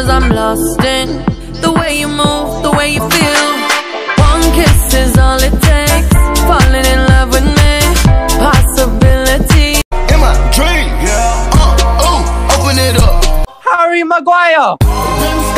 'cause I'm lost in the way you move, the way you feel. One kiss is all it takes, falling in love with me. Possibility in my dream, yeah. Open it up. Harry Maguire.